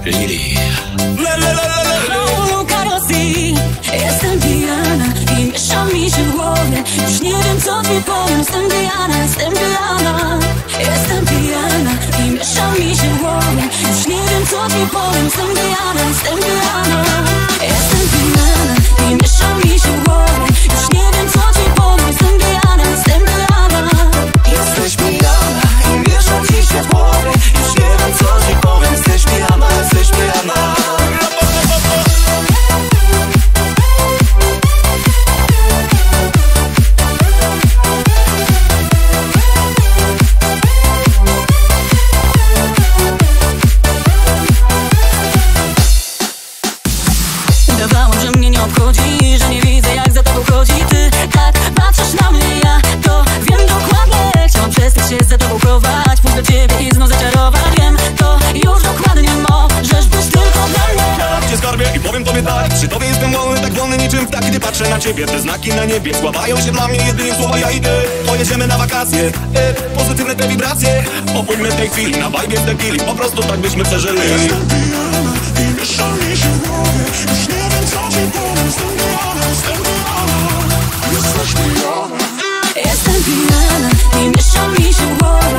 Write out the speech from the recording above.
Lili Luka Rosi. Jestem pijana i miesza mi się w głowie. Już nie wiem co ci powiem. Jestem pijana, jestem pijana. Jestem pijana i miesza mi się w głowie. Już nie wiem co ci powiem. Jestem pijana, jestem pijana. Jestem pijana i miesza mi się w głowie. Już nie wiem co ci powiem. Jestem pijana, jestem pijana. Jesteś pijana i miesza ci się w głowie. Już nie wiem co ci powiem. Jesteś pijana, jesteś pijana. Dawałam, że mnie nie obchodzi, że nie widzę jak za tobą chodzi. Ty tak patrzysz na mnie, ja to wiem dokładnie. Chciałam przestać się za tobą chować, pójść do ciebie i znów zaczarować. Wiem, to już dokładnie możesz być tylko dla mnie. Ja cię skarbie i powiem tobie tak. Przy tobie jestem wolny, tak wolny niczym ptak. Gdy patrzę na ciebie, te znaki na niebie składają się dla mnie jedynie słowa ja i ty. Pojedziemy na wakacje, pozytywne te wibracje. Opójmy tej chwili na vibe z tequili. Po prostu tak byśmy przeżyli. Jestem pijana i miesza mi się w głowie. Już nie wiem co ci powiem. Jestem pijana, jestem pijana. Jesteś pijana. Jestem pijana i miesza mi się w głowie.